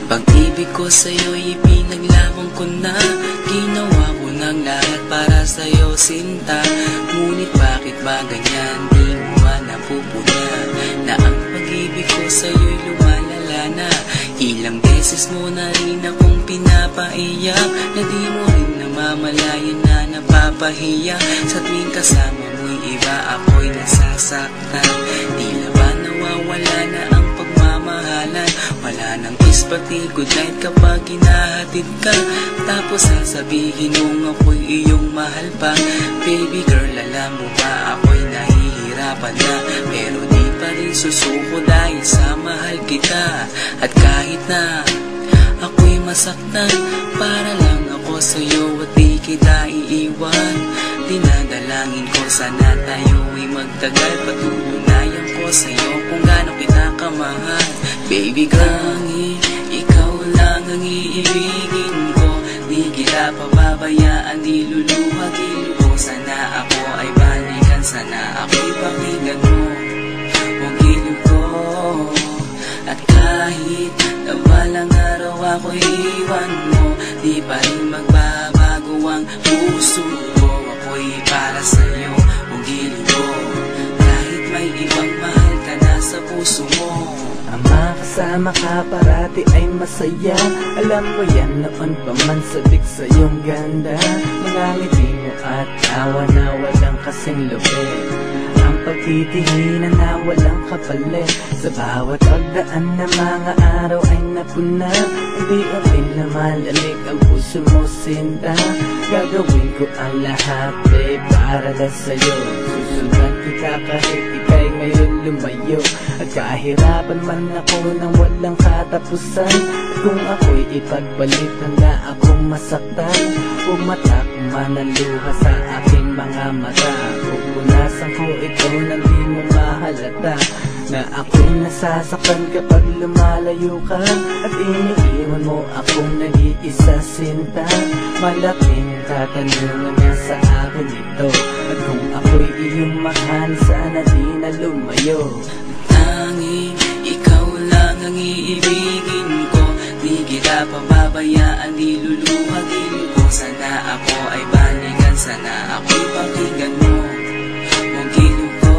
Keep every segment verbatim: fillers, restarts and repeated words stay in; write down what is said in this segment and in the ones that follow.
Pag-ibig ko sa'yo'y ipinaglabang ko na, ginawa ko ng lahat para sa'yo sinta. Ngunit bakit ba ganyan, di mo ba napupuna na ang pag-ibig ko sa'yo'y lumalala na? Ilang beses mo na rin akong pinapaiyak, na di mo rin namamalayan na napapahiya. Sa tuwing kasama mo'y iba, ako'y nasasaktan. Tila ba nawawala na ang pagmamahalan? Wala nang kiss pati good night kapag hinahatid ka. Tapos sasabihin mong ako'y iyong mahal pa. Baby girl, alam mo ba ako'y nahihirapan na, pero di pa rin susuko dahil sa mahal kita. At kahit na ako'y masaktan, para lang ako sa'yo at di kita iiwan. Dinadalangin ko sana tayo'y magtagal, patutunayan ko sa'yo kung gaano kita kamahal. Baby girl, ikaw lang ang iibigin ko, di kita pababayaan, di luluhagin ko. Sana ako ay balikan, sana ako'y pakinggan mo, huwag gilid ko. At kahit na balang araw ako'y iwan mo, di pa rin magbabago ang puso ko. Ako'y para sa'yo, huwag gilid ko. Kahit may ibang mahal ka na sa puso mo. Ang makasama ka parati ay masaya, alam mo yan noon pa man sabik sa iyong ganda. Mga ngiti mo at tawa na walang kasing lupit, ang pagtitihinan na walang kapalit. Sa bawat pagdaan na mga araw ay napuna, hindi-unti na malalig ang puso mo sinta. Gagawin ko ang lahat babe para lang sa'yo, susundan kita kahit ika'y ngayon lumayo. At kahirapan man ako ng walang katapusan, at kung ako'y ipagbalik handa akong masaktan. Pumatak man ang luha sa aking mga mata, pupunasan ko ito nang di mo mahalata, na ako'y nasasaktan kapag lumalayo ka. At iniiwan mo akong nag-iisa sinta. Malaking katanungan nga sa akin ito, at kung ako'y iyong mahal, sana di na lumayo. Tanging ikaw lang ang iibigin ko, di kita pababayaan, di luluhagin ko. Sana ako ay balikan, sana ako'y pakinggan mo, huwag gilid ko.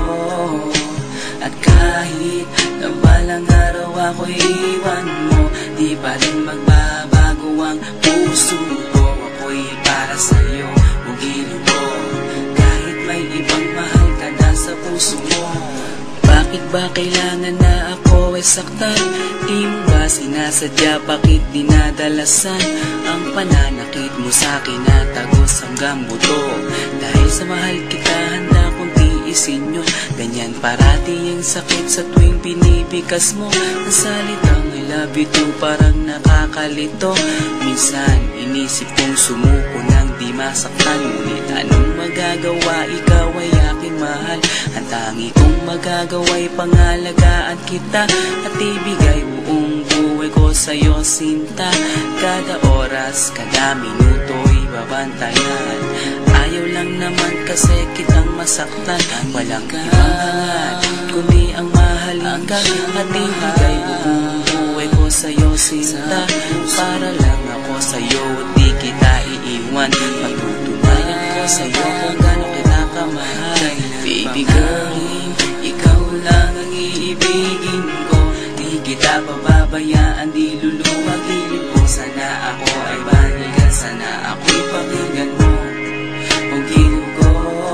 At kahit na balang araw ako'y iwan mo, di pa rin magbabago ang puso ko. Ako'y para sa'yo, huwag gilid ko. Kahit may ibang mahal ka na sa puso mo. Bakit ba kailangan na ako ay saktan? Di mo ba sinasadya, bakit dinadalasan ang pananakit mo sa'kin na tagos hanggang buto? Dahil sa mahal kita, handa kong tiisin yun. Ganyan parati ang sakit sa tuwing pinipikas mo ang salitang I love you too, parang nakakalito. Minsan inisip kong sumuko nang di masaktan, ngunit anong magagawa, ikaw ay aking mahal. Ang tangi kong magagawa'y pangalagaan kita, at ibigay buong buhay ko sa'yo sinta. Kada oras, kada minuto'y babantayan. Ayaw lang naman kasi kitang masaktan. Walang ibang hangat kundi ang mahalin ka, at ibigay buong buhay ko sa'yo sinta. Para lang ako sa'yo at di kita iiwan. Patutunayan ko sa'yo kung gaano kita kamahal. Baby girl, ikaw lang ang iibigin ko, di kita pababayaan, di luluhagin ko. Sana ako ay balikan, sana ako'y pakinggan mo, huwag gilid ko.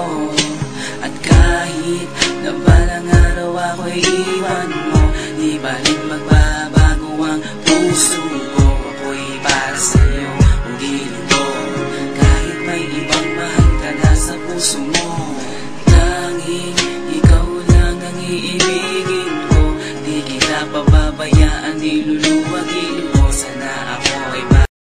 At kahit na balang araw ako'y iwan mo, di ba rin magbabago ang puso ko. Ako'y para sa'yo, huwag gilid ko. Kahit may ibang mahal ka na sa puso mo.